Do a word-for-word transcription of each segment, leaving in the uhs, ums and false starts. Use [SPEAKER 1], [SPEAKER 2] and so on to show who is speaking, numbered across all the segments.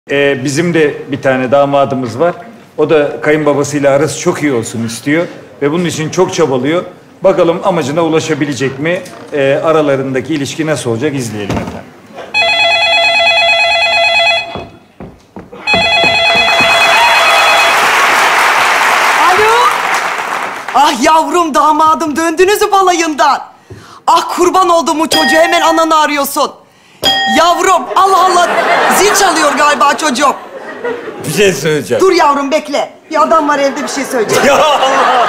[SPEAKER 1] Ee, bizim de bir tane damadımız var. O da kayınbabasıyla arası çok iyi olsun istiyor. Ve bunun için çok çabalıyor. Bakalım amacına ulaşabilecek mi? Ee, aralarındaki ilişki nasıl olacak izleyelim efendim.
[SPEAKER 2] Alo. Ah yavrum damadım, döndünüz mü balayından? Ah kurban olduğum bu çocuğu, hemen ananı arıyorsun. Yavrum Allah Allah, zil çalıyor galiba çocuğum.
[SPEAKER 1] Bir şey söyleyeceğim.
[SPEAKER 2] Dur yavrum bekle. Bir adam var evde, bir şey söyleyecek.
[SPEAKER 1] Ya Allah!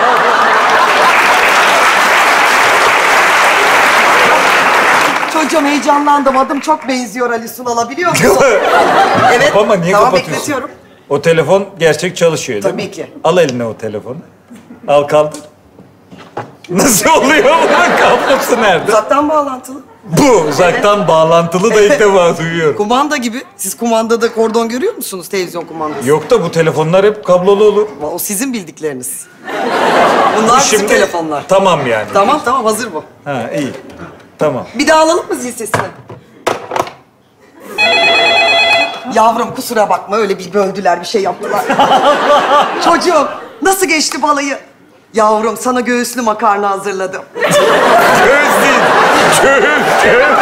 [SPEAKER 2] Çocuğum heyecanlandım. Adım çok benziyor Ali Sunal'a, biliyor musun? Evet.
[SPEAKER 1] Ama niye
[SPEAKER 2] tamam,
[SPEAKER 1] kapatıyorsun?
[SPEAKER 2] bekletiyorum.
[SPEAKER 1] O telefon gerçek çalışıyor değil
[SPEAKER 2] Tabii
[SPEAKER 1] mi?
[SPEAKER 2] ki.
[SPEAKER 1] Al eline o telefonu. Al kaldır. Nasıl oluyor bunun kablosu nerede?
[SPEAKER 2] Uzaktan bağlantılı.
[SPEAKER 1] Bu uzaktan evet. Bağlantılı da ilk defa duyuyorum.
[SPEAKER 2] Kumanda gibi. Siz kumandada kordon görüyor musunuz, televizyon kumandası?
[SPEAKER 1] Yok da bu telefonlar hep kablolu olur.
[SPEAKER 2] O sizin bildikleriniz. Bunlar
[SPEAKER 1] Şimdi,
[SPEAKER 2] bizim telefonlar.
[SPEAKER 1] Tamam yani.
[SPEAKER 2] Tamam tamam, hazır bu.
[SPEAKER 1] Ha iyi. Tamam.
[SPEAKER 2] Bir daha alalım mı zil sesini? Yavrum kusura bakma, öyle bir böldüler, bir şey yaptılar. Çocuğum nasıl geçti balayı? Yavrum sana göğüslü makarna hazırladım.
[SPEAKER 1] Göğüs değil. Göğüs, göğüs.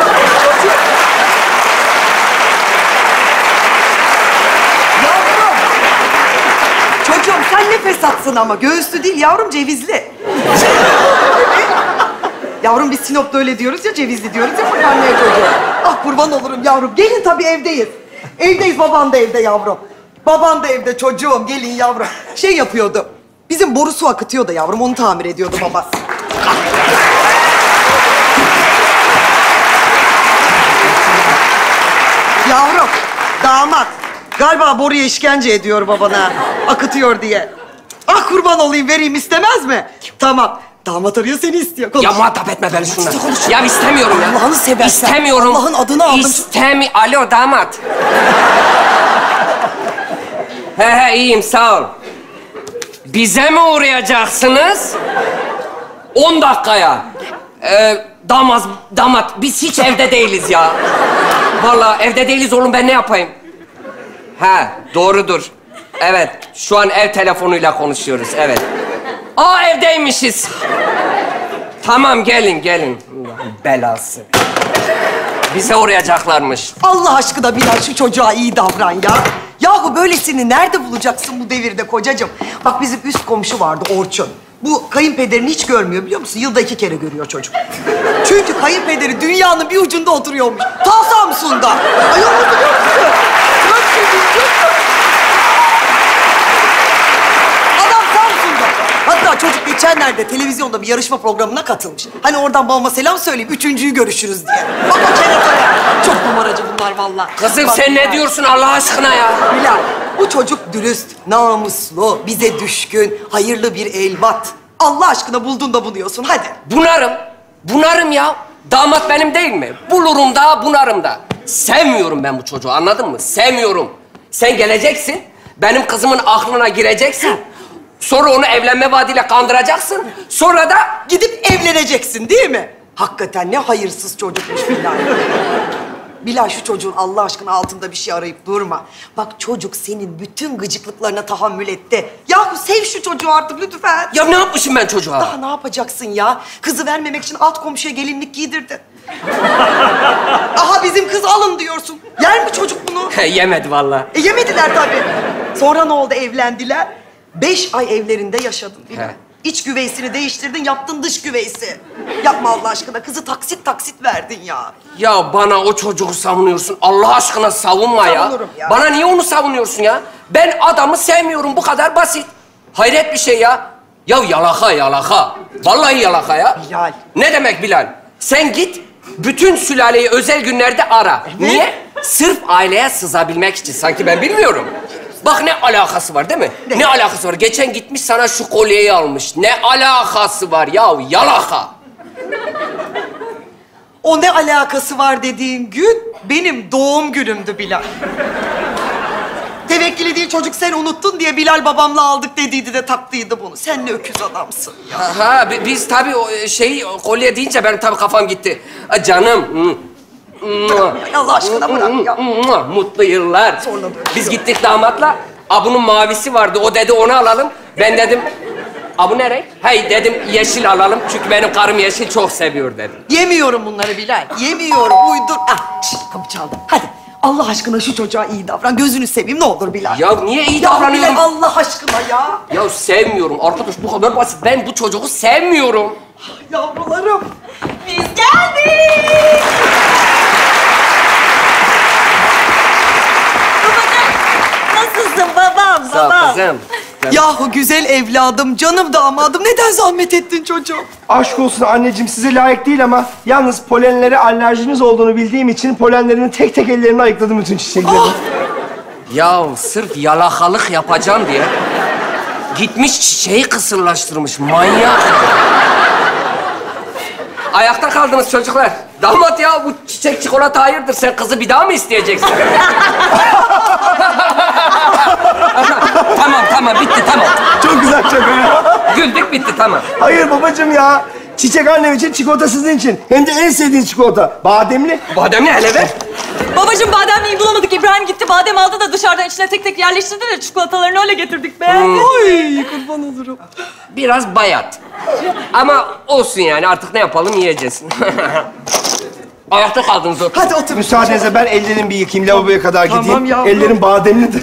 [SPEAKER 2] Yavrum. Çocuğum sen ne fesatsın ama. Göğüslü değil yavrum, cevizli. Yavrum biz Sinop'ta öyle diyoruz ya, cevizli diyoruz ya makarnaya çocuğum. Ah kurban olurum yavrum. Gelin tabii, evdeyiz. Evdeyiz, baban da evde yavrum. Baban da evde çocuğum, gelin yavrum. Şey yapıyordu, bizim borusu akıtıyor da yavrum, onu tamir ediyordu babası. Yavrum, damat. Galiba boruya işkence ediyor babana, akıtıyor diye. Ah kurban olayım, vereyim, istemez mi? Tamam. Damat arıyor, seni istiyor. Konuş.
[SPEAKER 3] Ya muhatap etme beni şundan.
[SPEAKER 2] Konuş.
[SPEAKER 3] Ya istemiyorum ya.
[SPEAKER 2] Allah'ını seversen.
[SPEAKER 3] İstemiyorum.
[SPEAKER 2] Allah'ın adını aldım.
[SPEAKER 3] İstemi... Alo damat. He he iyiyim, sağ ol. Bize mi uğrayacaksınız? On dakikaya. Ee, damat, damat biz hiç evde değiliz ya. Vallahi evde değiliz oğlum, ben ne yapayım? He doğrudur. Evet şu an ev telefonuyla konuşuyoruz, evet. Aa evdeymişiz. Tamam gelin gelin. Allah'ın belası. Bize uğrayacaklarmış.
[SPEAKER 2] Allah aşkına Bilal şu çocuğa iyi davran ya. Yahu böylesini nerede bulacaksın bu devirde kocacığım? Bak bizim üst komşu vardı Orçun. Bu kayınpederini hiç görmüyor biliyor musun? Yılda iki kere görüyor çocuk. Çünkü kayınpederi dünyanın bir ucunda oturuyormuş. Ta Samsun'da. Ay onu biliyor musun? Bırak şimdi. Adam Samsun'da. Hatta çocuk geçenlerde televizyonda bir yarışma programına katılmış. Hani oradan babama selam söyleyeyim, üçüncüyü görüşürüz diye. Bak o kerataya. Çok numaracı bunlar vallahi.
[SPEAKER 3] Kızım
[SPEAKER 2] Bak,
[SPEAKER 3] sen
[SPEAKER 2] Bilal.
[SPEAKER 3] ne diyorsun Allah aşkına ya?
[SPEAKER 2] Bilal, bu çocuk dürüst, namuslu, bize düşkün, hayırlı bir evlat. Allah aşkına buldun da buluyorsun, hadi.
[SPEAKER 3] Bunarım. Bunarım ya. Damat benim değil mi? Bulurum da bunarım da. Sevmiyorum ben bu çocuğu, anladın mı? Sevmiyorum. Sen geleceksin, benim kızımın aklına gireceksin. Sonra onu evlenme vaadiyle kandıracaksın. Sonra da
[SPEAKER 2] Gidip evleneceksin değil mi? Hakikaten ne hayırsız çocukmuş Bilal. Bilal şu çocuğun Allah aşkına altında bir şey arayıp durma. Bak çocuk senin bütün gıcıklıklarına tahammül etti. Yahu sev şu çocuğu artık lütfen.
[SPEAKER 3] ya ne yapmışım ben çocuğa?
[SPEAKER 2] Daha ne yapacaksın ya? Kızı vermemek için alt komşuya gelinlik giydirdin. Aha bizim kız alın diyorsun. Yer mi çocuk bunu?
[SPEAKER 3] Yemedi vallahi.
[SPEAKER 2] E yemediler tabii. Sonra ne oldu, evlendiler. Beş ay evlerinde yaşadın Bilal.
[SPEAKER 3] He.
[SPEAKER 2] İç güveysini değiştirdin, yaptın dış güveysi. Yapma Allah aşkına, kızı taksit taksit verdin ya.
[SPEAKER 3] Ya bana o çocuğu savunuyorsun. Allah aşkına savunma ya.
[SPEAKER 2] Savunurum ya.
[SPEAKER 3] Bana niye onu savunuyorsun ya? Ben adamı sevmiyorum, bu kadar basit. Hayret bir şey ya. Ya yalaka yalaka. Vallahi yalaka ya.
[SPEAKER 2] Bilal.
[SPEAKER 3] Ne demek Bilal? Sen git bütün sülaleyi özel günlerde ara.
[SPEAKER 2] Evet.
[SPEAKER 3] Niye? Sırf aileye sızabilmek için. Sanki ben bilmiyorum. Bak ne alakası var değil mi?
[SPEAKER 2] Ne?
[SPEAKER 3] Ne alakası var? Geçen gitmiş sana şu kolyeyi almış. Ne alakası var ya yalaka?
[SPEAKER 2] O ne alakası var dediğin gün benim doğum günümdü Bilal. Tevekkili değil çocuk, sen unuttun diye Bilal babamla aldık dediydi de taktıydı bunu. Sen ne öküz adamsın ya.
[SPEAKER 3] Ha, bi- biz tabii o şey kolye deyince benim tabii kafam gitti. Ha, canım. Hı.
[SPEAKER 2] Allah aşkına bırak ya.
[SPEAKER 3] Mutlu yıllar. Biz gittik damatla. A bunun mavisi vardı. O dedi onu alalım. Ben dedim a bu ne renk? Hey dedim yeşil alalım. Çünkü benim karım yeşil çok seviyor dedim.
[SPEAKER 2] Yemiyorum bunları Bilal. Yemiyorum. Uydur. Ah, şişt, kapı çaldı. Hadi. Allah aşkına şu çocuğa iyi davran. Gözünü seveyim ne olur Bilal.
[SPEAKER 3] Ya niye iyi
[SPEAKER 2] Ya
[SPEAKER 3] davranıyorum?
[SPEAKER 2] Bilal Allah aşkına ya.
[SPEAKER 3] Ya sevmiyorum. Arkadaş bu kadar basit. Ben bu çocuğu sevmiyorum.
[SPEAKER 2] Yavrularım.
[SPEAKER 4] Biz geldik. Babacığım, nasılsın babam,
[SPEAKER 3] Sağ ol
[SPEAKER 4] babam?
[SPEAKER 3] kızım.
[SPEAKER 2] Yahu güzel evladım, canım damadım. Neden zahmet ettin çocuğum?
[SPEAKER 5] Aşk olsun anneciğim, size layık değil ama yalnız polenlere alerjiniz olduğunu bildiğim için polenlerini tek tek ellerimle ayıkladım bütün çiçekleri.
[SPEAKER 2] Ah!
[SPEAKER 3] Ya sırf yalakalık yapacağım diye gitmiş çiçeği kısırlaştırmış. Manyak. Ayakta kaldınız çocuklar. Damat ya bu çiçek çikolata hayırdır? Sen kızı bir daha mı isteyeceksin? Tamam tamam bitti tamam.
[SPEAKER 5] Çok güzel şaka ya.
[SPEAKER 3] Güldük bitti tamam.
[SPEAKER 5] Hayır babacığım ya. Çiçek annem için, çikolata sizin için. Hem de en sevdiğiniz çikolata. Bademli.
[SPEAKER 3] Bademli hele ver.
[SPEAKER 4] Babacığım bademliği bulamadık. İbrahim gitti badem aldı da dışarıdan içine tek tek yerleştirdi de çikolatalarını öyle getirdik be.
[SPEAKER 2] Ay kurban olurum.
[SPEAKER 3] Biraz bayat. Ama olsun yani artık ne yapalım yiyeceğiz. Ayakta kaldınız oturun.
[SPEAKER 2] Hadi otur.
[SPEAKER 5] Müsaadenizle ben ellerimi bir yıkayayım, lavaboya kadar
[SPEAKER 2] Tamam
[SPEAKER 5] gideyim.
[SPEAKER 2] yavrum.
[SPEAKER 5] Ellerim bademlidir.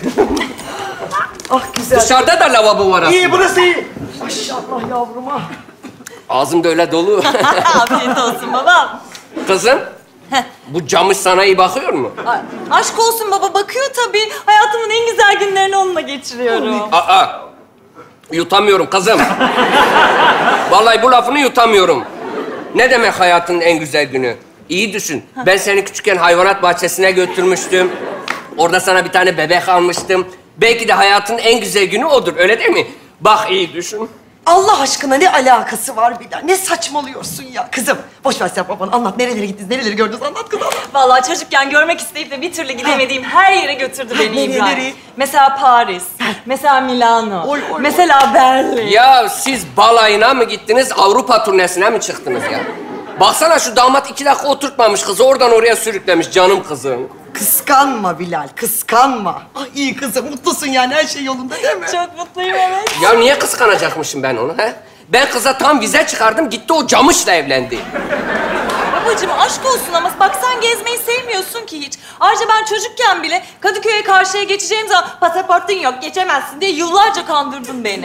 [SPEAKER 2] Ah güzel.
[SPEAKER 3] Dışarıda da lavabo var aslında.
[SPEAKER 5] İyi, burası iyi.
[SPEAKER 2] Maşallah yavruma.
[SPEAKER 3] Ağzım da öyle dolu.
[SPEAKER 4] Afiyet olsun babam.
[SPEAKER 3] Kızım, bu camış sana iyi bakıyor mu?
[SPEAKER 4] Ay, aşk olsun baba bakıyor tabii. Hayatımın en güzel günlerini onunla geçiriyorum.
[SPEAKER 3] Aa, yutamıyorum kızım. Vallahi bu lafını yutamıyorum. Ne demek hayatın en güzel günü? İyi düşün. Ben seni küçükken hayvanat bahçesine götürmüştüm. Orada sana bir tane bebek almıştım. Belki de hayatın en güzel günü odur, öyle değil mi? Bak iyi düşün.
[SPEAKER 2] Allah aşkına ne alakası var Bilal? Ne saçmalıyorsun ya? Kızım boş ver sen babanı anlat. Nerelere gittiniz, nereleri gördünüz anlat kızım anlat.
[SPEAKER 4] Vallahi çocukken görmek isteyip de bir türlü gidemediğim her yere götürdü beni
[SPEAKER 2] Nereye,
[SPEAKER 4] İbrahim.
[SPEAKER 2] nereye?
[SPEAKER 4] Mesela Paris, mesela Milano,
[SPEAKER 2] Oy, oy,
[SPEAKER 4] mesela Berlin.
[SPEAKER 3] Ya siz balayına mı gittiniz, Avrupa turnesine mi çıktınız ya? Baksana şu damat iki dakika oturtmamış kızı, oradan oraya sürüklemiş canım kızım.
[SPEAKER 2] Kıskanma Bilal, kıskanma. Ah iyi kızım, mutlusun yani her şey yolunda değil mi?
[SPEAKER 4] Çok mutluyum evet.
[SPEAKER 3] Ya niye kıskanacakmışım ben onu he? Ben kıza tam vize çıkardım, gitti o camışla evlendi.
[SPEAKER 4] Babacığım aşk olsun ama bak sen gezmeyi sevmiyorsun ki hiç. Ayrıca ben çocukken bile Kadıköy'e karşıya geçeceğim zaman pasaportun yok geçemezsin diye yıllarca kandırdın beni.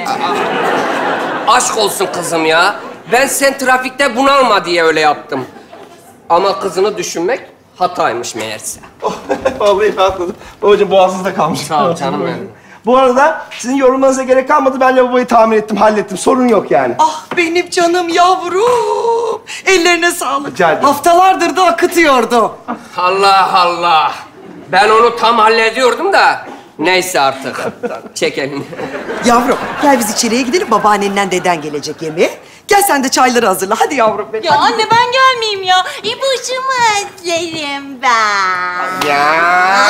[SPEAKER 3] Aşk olsun kızım ya. Ben sen trafikte bunalma diye öyle yaptım. Ama kızını düşünmek hataymış meğerse.
[SPEAKER 5] Vallahi rahatladım. Babacığım boğazınızda kalmış.
[SPEAKER 3] Sağ ol canım benim.
[SPEAKER 5] Bu arada sizin yorumlarınıza gerek kalmadı. Ben lavaboyu tamir ettim, hallettim. Sorun yok yani.
[SPEAKER 2] Ah benim canım yavrum. Ellerine sağlık.
[SPEAKER 5] Rica ederim.
[SPEAKER 2] Haftalardır da akıtıyordu.
[SPEAKER 3] Allah Allah. Ben onu tam hallediyordum da. Neyse artık. Çek elini.
[SPEAKER 2] Yavrum gel biz içeriye gidelim. Babaannenden deden gelecek yemeğe. Gel sen de çayları hazırla. Hadi yavrum benim.
[SPEAKER 4] Ya anne ben gelmeyeyim ya. İbuşumu özlerim ben.
[SPEAKER 3] Ya.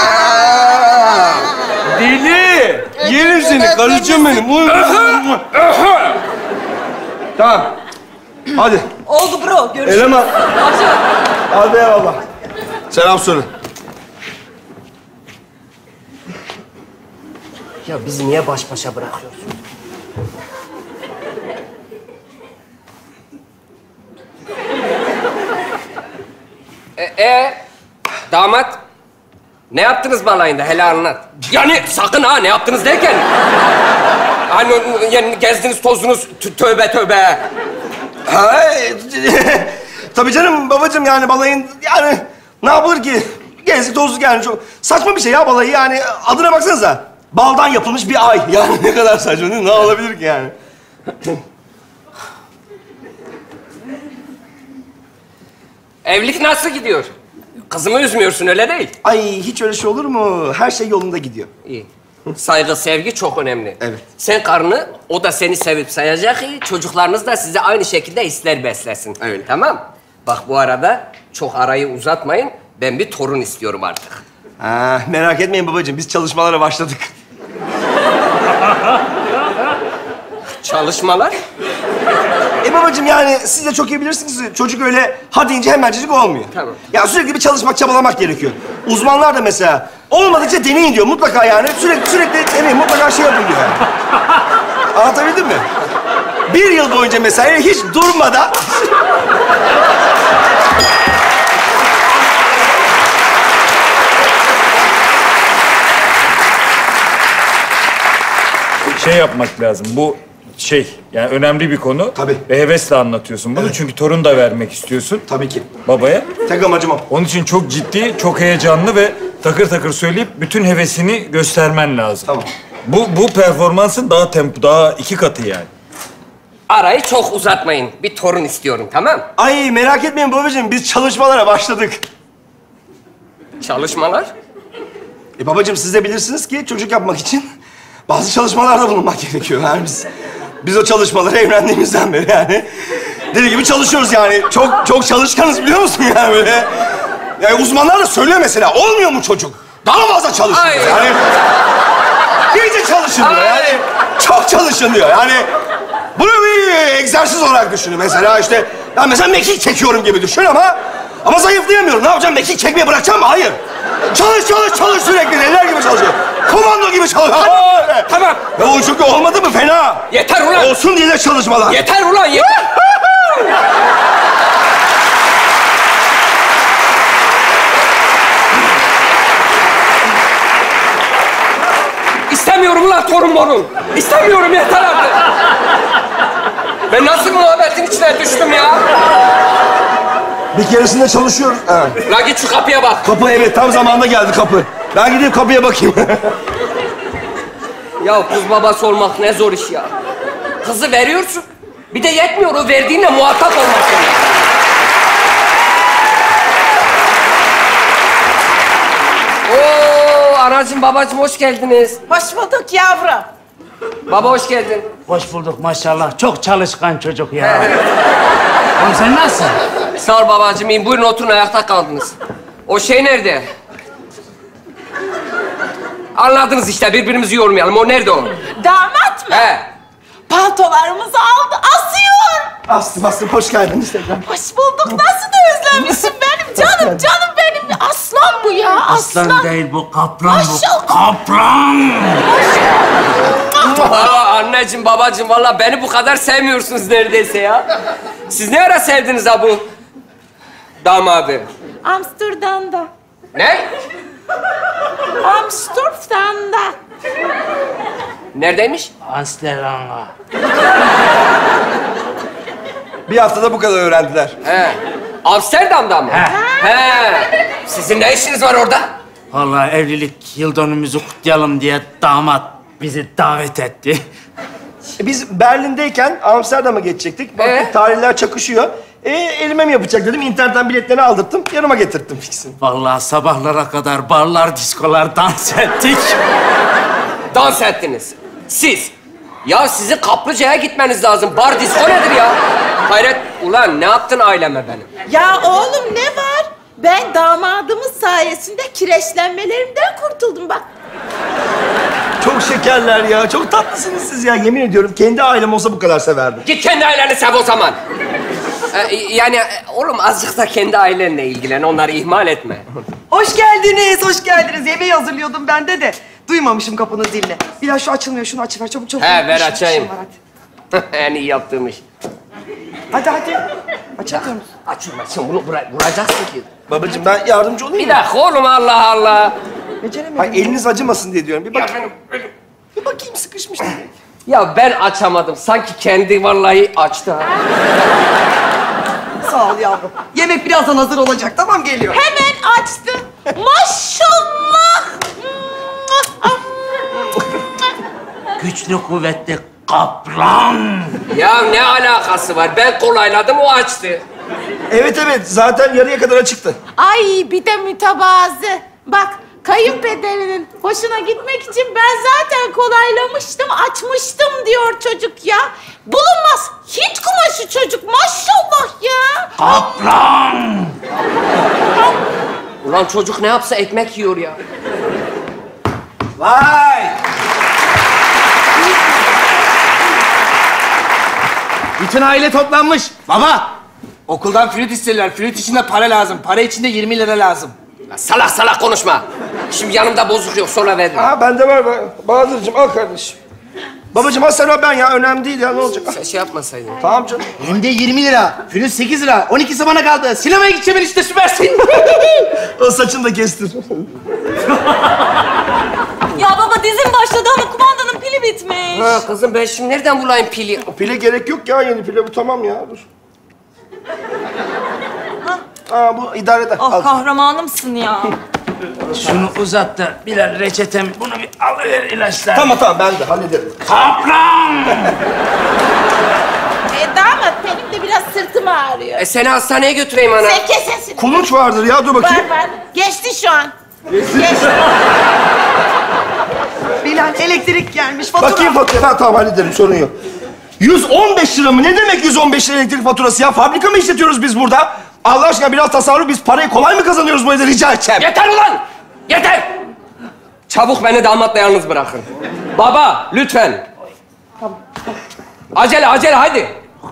[SPEAKER 5] Deli! Yerim seni, karıcığım benim. Tamam. Hadi.
[SPEAKER 4] Oldu bro görüşürüz.
[SPEAKER 5] Eleman.
[SPEAKER 4] Akşam.
[SPEAKER 5] Hadi eyvallah. Selam söyle.
[SPEAKER 3] Ya bizi niye baş başa bırakıyorsun? E, e, damat, ne yaptınız balayında? Hele anlat. Yani sakın ha, ne yaptınız derken? Hani yani gezdiniz, tozdunuz, tö- tövbe tövbe.
[SPEAKER 5] Ha, tabii canım babacığım yani balayın yani ne yapılır ki? Gezdik tozduk yani çok saçma bir şey ya balayı yani adına baksanıza. Baldan yapılmış bir ay. Yani ne kadar saçma değil mi? Ne olabilir ki yani?
[SPEAKER 3] Evlilik nasıl gidiyor? Kızımı üzmüyorsun, öyle değil.
[SPEAKER 5] Ay hiç öyle şey olur mu? Her şey yolunda gidiyor.
[SPEAKER 3] İyi. Saygı, sevgi çok önemli.
[SPEAKER 5] Evet.
[SPEAKER 3] Sen karını, o da seni sevip sayacak ki çocuklarınız da size aynı şekilde hisler beslesin.
[SPEAKER 5] Öyle.
[SPEAKER 3] Tamam. Bak bu arada çok arayı uzatmayın. Ben bir torun istiyorum artık.
[SPEAKER 5] Ha, merak etmeyin babacığım biz çalışmalara başladık.
[SPEAKER 3] Çalışmalar?
[SPEAKER 5] E babacığım yani siz de çok iyi bilirsiniz. Çocuk öyle ha deyince hemencecik olmuyor.
[SPEAKER 3] Tamam.
[SPEAKER 5] Ya sürekli bir çalışmak, çabalamak gerekiyor. Uzmanlar da mesela olmadıkça deneyin diyor mutlaka yani. Sürekli sürekli deneyin, mutlaka şey yapın diyor yani. Anlatabildim mi? Bir yıl boyunca mesela hiç durmadan...
[SPEAKER 1] Şey yapmak lazım. Bu şey yani önemli bir konu.
[SPEAKER 5] Tabii.
[SPEAKER 1] Ve hevesle anlatıyorsun bunu.
[SPEAKER 5] Evet.
[SPEAKER 1] Çünkü torun da vermek istiyorsun
[SPEAKER 5] Tabii ki.
[SPEAKER 1] babaya.
[SPEAKER 5] Tek amacım o.
[SPEAKER 1] Onun için çok ciddi, çok heyecanlı ve takır takır söyleyip bütün hevesini göstermen lazım.
[SPEAKER 5] Tamam.
[SPEAKER 1] Bu bu performansın daha tempo, daha iki katı yani.
[SPEAKER 3] Arayı çok uzatmayın. Bir torun istiyorum, tamam?
[SPEAKER 5] Ay merak etmeyin babacığım, biz çalışmalara başladık.
[SPEAKER 3] Çalışmalar?
[SPEAKER 5] E babacığım siz de bilirsiniz ki çocuk yapmak için bazı çalışmalarda bulunmak gerekiyor. Yani biz, biz o çalışmaları evlendiğimizden beri yani deli gibi çalışıyoruz yani. Çok çok çalışkanız biliyor musun yani böyle. Yani uzmanlar da söylüyor mesela, olmuyor mu çocuk? Daha fazla çalışın
[SPEAKER 3] Ay.
[SPEAKER 5] diyor yani. İyice çalışın diyor
[SPEAKER 3] Ay.
[SPEAKER 5] yani. Çok çalışın diyor yani. Bunu bir egzersiz olarak düşünün mesela işte. Ya mesela mekik çekiyorum gibi düşün ama... Ama zayıflayamıyorum. Ne yapacağım? Mekik çekmeye bırakacağım mı? Hayır. Çalış, çalış, çalış sürekli. Deliler gibi çalışıyor. Komando gibi çalışıyor.
[SPEAKER 3] Tamam.
[SPEAKER 5] Ya o çünkü olmadı mı fena?
[SPEAKER 3] Yeter ulan!
[SPEAKER 5] Olsun diye de çalışmalar.
[SPEAKER 3] Yeter ulan, yeter! İstemiyorum ulan torun morun. İstemiyorum, yeter artık. Ben nasıl muhabbetin içine düştüm ya?
[SPEAKER 5] Bir keresinde çalışıyor. Ha.
[SPEAKER 3] La git şu kapıya bak.
[SPEAKER 5] Kapı evet tam zamanında geldi kapı. Ben gideyim kapıya bakayım.
[SPEAKER 3] Ya kız babası olmak ne zor iş ya. Kızı veriyorsun. Bir de yetmiyor o verdiğinle muhatap olmak. Oo anacığım babacığım hoş geldiniz.
[SPEAKER 6] Hoş bulduk yavrum.
[SPEAKER 3] Baba hoş geldin.
[SPEAKER 7] Hoş bulduk maşallah. Çok çalışkan çocuk ya. Oğlum sen nasılsın?
[SPEAKER 3] Sağ ol babacığım, iyiyim. Buyurun oturun, ayakta kaldınız. O şey nerede? Anladınız işte, birbirimizi yormayalım. O nerede o?
[SPEAKER 6] Damat mı?
[SPEAKER 3] He.
[SPEAKER 6] Paltolarımızı aldı, asıyor.
[SPEAKER 5] Astım astım hoş geldiniz tekrar.
[SPEAKER 6] Hoş bulduk. Nasıl da özlemişsin benim canım, canım benim. Aslan bu ya, aslan.
[SPEAKER 7] Aslan değil bu, kaplan bu.
[SPEAKER 6] Maşallah.
[SPEAKER 7] Kaplan!
[SPEAKER 3] Aa, anneciğim, babacığım, vallahi beni bu kadar sevmiyorsunuz neredeyse ya. Siz ne ara sevdiniz ha bu damadı?
[SPEAKER 6] Amsterdam'da.
[SPEAKER 3] Ne?
[SPEAKER 6] Amsterdam'da.
[SPEAKER 3] Neredeymiş?
[SPEAKER 7] Amsterdam'a.
[SPEAKER 5] Bir haftada bu kadar öğrendiler.
[SPEAKER 3] He. Amsterdam'da mı?
[SPEAKER 7] He.
[SPEAKER 3] He. Sizin ne işiniz var orada?
[SPEAKER 7] Vallahi evlilik yıl dönümümüzü kutlayalım diye damat bizi davet etti.
[SPEAKER 5] E, biz Berlin'deyken Amsterdam'a geçecektik. Baktık
[SPEAKER 3] Ee?
[SPEAKER 5] tarihler çakışıyor. E, elime mi yapacak dedim. İnternetten biletlerini aldırttım. Yanıma getirttim fixini.
[SPEAKER 7] Vallahi sabahlara kadar barlar, diskolar dans ettik.
[SPEAKER 3] Dans ettiniz. Siz. Ya sizin Kaplıca'ya gitmeniz lazım. Bar disko nedir ya? Hayret. Ulan ne yaptın aileme benim?
[SPEAKER 6] Ya oğlum ne var? Ben damadımız sayesinde kireçlenmelerimden kurtuldum bak.
[SPEAKER 5] Çok şekerler ya. Çok tatlısınız siz ya. Yemin ediyorum kendi ailem olsa bu kadar severdim.
[SPEAKER 3] Git kendi aileni sev o zaman. Ee, yani e, oğlum azıcık da kendi ailenle ilgilen. Onları ihmal etme.
[SPEAKER 2] Hoş geldiniz, hoş geldiniz. Yemeği hazırlıyordum ben de de. Duymamışım kapının zilini. Bilal şu açılmıyor, şunu açıver. Çabuk çabuk.
[SPEAKER 3] He, ver
[SPEAKER 2] İşim-
[SPEAKER 3] açayım.
[SPEAKER 2] işim var, hadi.
[SPEAKER 3] En iyi yaptığım iş.
[SPEAKER 2] Hadi hadi. Açamıyor musun?
[SPEAKER 3] Açılma sen bunu vura- vuracaksın ki.
[SPEAKER 5] Babacığım ben yardımcı olayım
[SPEAKER 3] Bir
[SPEAKER 5] mı?
[SPEAKER 3] dakika oğlum, Allah Allah.
[SPEAKER 2] Beceremiyorum.
[SPEAKER 5] Ay eliniz acımasın diye diyorum. Bir
[SPEAKER 3] Ya
[SPEAKER 5] bak,
[SPEAKER 3] benim, benim-
[SPEAKER 5] bir bakayım sıkışmış.
[SPEAKER 3] Ya ben açamadım. Sanki kendi vallahi açtı. ha.
[SPEAKER 2] Sağ ol yavrum. Yemek birazdan hazır olacak. Tamam geliyor.
[SPEAKER 6] Hemen açtı. Maşallah.
[SPEAKER 7] Güçlü kuvvetli kaplan.
[SPEAKER 3] Ya ne alakası var? Ben kolayladım, o açtı.
[SPEAKER 5] Evet evet zaten yarıya kadar açıktı.
[SPEAKER 6] Ay bir de mütevazı. Bak kayınpederinin hoşuna gitmek için ben zaten kolaylamıştım, açmıştım diyor çocuk ya. Bulunmaz. Hiç kumaşı çocuk. Maşallah ya.
[SPEAKER 7] Kaplan!
[SPEAKER 3] Ulan çocuk ne yapsa ekmek yiyor ya.
[SPEAKER 5] Vay!
[SPEAKER 8] Bütün aile toplanmış. Baba, okuldan flüt istediler. Flüt için de para lazım. Para için de yirmi lira lazım.
[SPEAKER 3] Ya salak salak konuşma. Şimdi yanımda bozuk yok, sonra veririm.
[SPEAKER 5] Ha bende var. Bahadır'cığım al kardeşim. Babacığım al sen al ben ya. Önemli değil ya. Ne olacak?
[SPEAKER 3] Sen şey yapmasaydın.
[SPEAKER 5] Tamam canım.
[SPEAKER 8] Hem de yirmi lira. Flüt sekiz lira. on ikisi bana kaldı. Sinemaya gideceğim işte, süpersin.
[SPEAKER 5] O saçını da kestir.
[SPEAKER 4] Ya baba dizim başladı ama kumandanın pili bitmiş.
[SPEAKER 3] Ha kızım, ben şimdi nereden bulayım pili?
[SPEAKER 5] Pile gerek yok ya. Yeni pile bu tamam ya. Dur. Aa bu idare eder.
[SPEAKER 4] Ah
[SPEAKER 5] Al.
[SPEAKER 4] kahramanımsın ya.
[SPEAKER 7] Şunu uzat da Bilal reçetemi, bunu bir alıver ilaçlar.
[SPEAKER 5] Tamam tamam ben de hallederim.
[SPEAKER 7] Kaplan!
[SPEAKER 6] E, damat benim de biraz sırtım ağrıyor.
[SPEAKER 3] E seni hastaneye götüreyim ana.
[SPEAKER 6] Sen kes sesini.
[SPEAKER 5] Kulunç vardır ya. Dur bakayım.
[SPEAKER 6] Var var. Geçti şu an. Geçti.
[SPEAKER 2] Bilal elektrik gelmiş fatura.
[SPEAKER 5] Bakayım fatura. Ha, tamam hallederim sorun yok. yüz on beş lira mı? Ne demek yüz on beş lira elektrik faturası ya? Fabrika mı işletiyoruz biz burada? Allah aşkına biraz tasarruf. Biz parayı kolay mı kazanıyoruz bu evde rica edeceğim.
[SPEAKER 3] Yeter ulan! Yeter! Çabuk beni damatla yalnız bırakın. Baba, lütfen. Acele, acele, hadi.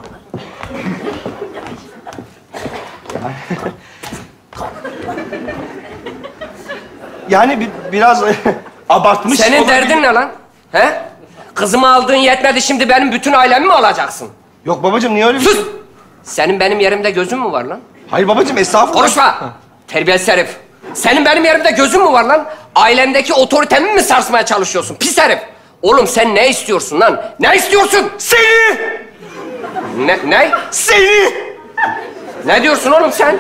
[SPEAKER 5] Yani bi- biraz abartmış.
[SPEAKER 3] Senin
[SPEAKER 5] olabilir.
[SPEAKER 3] derdin ne lan? He? Kızımı aldığın yetmedi, şimdi benim bütün ailemi mi alacaksın?
[SPEAKER 5] Yok babacığım niye öyle bir
[SPEAKER 3] Sus!
[SPEAKER 5] şey?
[SPEAKER 3] Senin benim yerimde gözün mü var lan?
[SPEAKER 5] Hayır babacığım estağfurullah.
[SPEAKER 3] Konuşma! Terbiyesiz herif. Senin benim yerimde gözün mü var lan? Ailemdeki otoritemi mi sarsmaya çalışıyorsun? Pis herif! Oğlum sen ne istiyorsun lan? Ne istiyorsun?
[SPEAKER 5] Seni!
[SPEAKER 3] Ne? Ne?
[SPEAKER 5] Seni!
[SPEAKER 3] Ne diyorsun oğlum sen?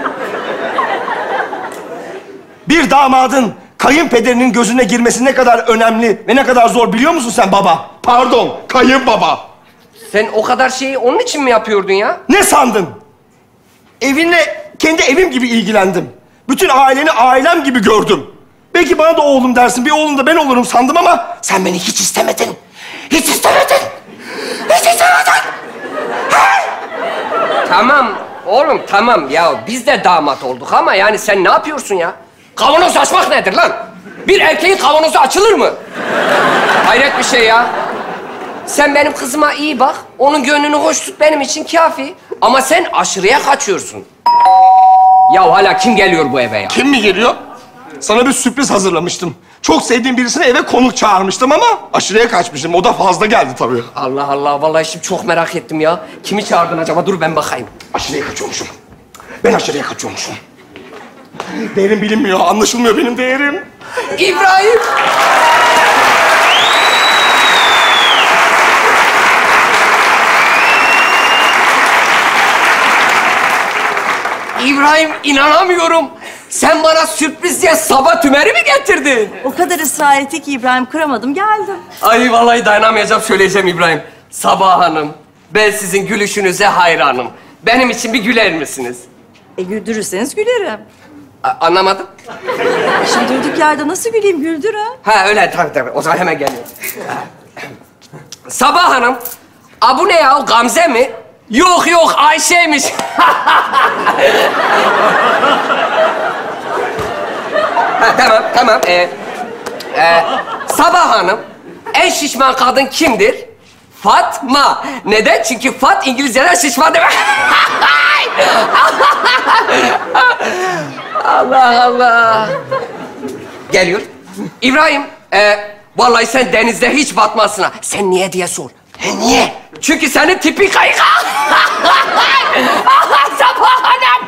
[SPEAKER 5] Bir damadın kayınpederinin gözüne girmesi ne kadar önemli ve ne kadar zor biliyor musun sen baba? Pardon, kayınbaba.
[SPEAKER 3] Sen o kadar şeyi onun için mi yapıyordun ya?
[SPEAKER 5] Ne sandın? Evinle kendi evim gibi ilgilendim. Bütün aileni ailem gibi gördüm. Belki bana da oğlum dersin, bir oğlum da ben olurum sandım ama sen beni hiç istemedin. Hiç istemedin. Hiç istemedin.
[SPEAKER 3] Tamam oğlum tamam ya, biz de damat olduk ama yani sen ne yapıyorsun ya? Kavanoz açmak nedir lan? Bir erkeğin kavanozu açılır mı? Hayret bir şey ya. Sen benim kızıma iyi bak, onun gönlünü hoş tut, benim için kafi. Ama sen aşırıya kaçıyorsun. Ya hala kim geliyor bu eve ya?
[SPEAKER 5] Kim mi geliyor? Sana bir sürpriz hazırlamıştım. Çok sevdiğim birisini eve konuk çağırmıştım ama aşırıya kaçmıştım. O da fazla geldi tabii.
[SPEAKER 3] Allah Allah, vallahi şimdi çok merak ettim ya. Kimi çağırdın acaba? Dur ben bakayım.
[SPEAKER 5] Aşırıya kaçıyormuşum. Ben aşırıya kaçıyormuşum. Değerim bilinmiyor, anlaşılmıyor benim değerim.
[SPEAKER 3] İbrahim! İbrahim, inanamıyorum. Sen bana sürpriz diye sabah tümeri mi getirdin?
[SPEAKER 4] O kadar ısrar etti ki İbrahim, kıramadım geldim.
[SPEAKER 3] Ay vallahi dayanamayacağım, söyleyeceğim İbrahim. Sabah Hanım, ben sizin gülüşünüze hayranım. Benim için bir güler misiniz?
[SPEAKER 4] E güldürürseniz gülerim.
[SPEAKER 3] A- anlamadım.
[SPEAKER 4] Şimdi durduk yerde nasıl güleyim, güldürün.
[SPEAKER 3] Ha öyle, tabii tabii. O zaman hemen geliyorum. Sabah Hanım, a bu ne ya, o Gamze mi? Yok yok, Ayşe'ymiş. Ha, tamam, tamam. Ee, e, Sabah Hanım, en şişman kadın kimdir? Fatma. Neden? Çünkü Fat İngilizce'den şişman demek. Allah Allah. Geliyor. İbrahim, e, vallahi sen denizde hiç batmazsın ha. Sen niye diye sor. He niye? Çünkü senin tipi kayık. Sabah Hanım.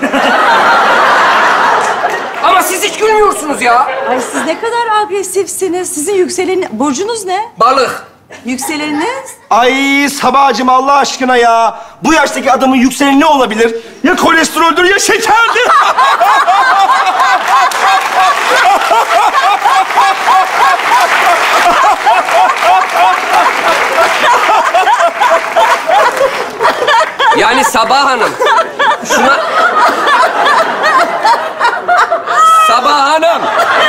[SPEAKER 3] Ama siz hiç gülmüyorsunuz ya.
[SPEAKER 4] Ay siz ne kadar agresifsiniz. Sizin yükselen burcunuz ne?
[SPEAKER 3] Balık.
[SPEAKER 4] Yükseleniniz?
[SPEAKER 5] Ay Sabahcığım Allah aşkına ya. Bu yaştaki adamın yükseleni ne olabilir? Ya kolesteroldür ya şekerdir.
[SPEAKER 3] Yani Sabah Hanım, şuna... Sabah Hanım!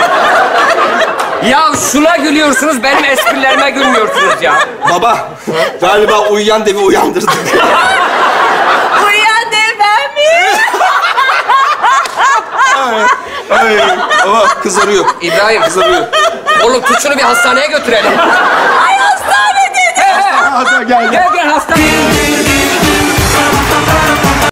[SPEAKER 3] Ya şuna gülüyorsunuz, benim esprilerime gülmüyorsunuz ya.
[SPEAKER 5] Baba, galiba uyuyan devi uyandırdık.
[SPEAKER 4] Uyuyan dev ben mi?
[SPEAKER 5] Ay, baba kızarıyor.
[SPEAKER 3] İbrahim,
[SPEAKER 5] Kızarıyor.
[SPEAKER 3] oğlum tut şunu bir hastaneye götürelim.
[SPEAKER 4] Ay hastane dedi.
[SPEAKER 3] He he.
[SPEAKER 5] Hadi gel.
[SPEAKER 3] Gel gel hastaneye.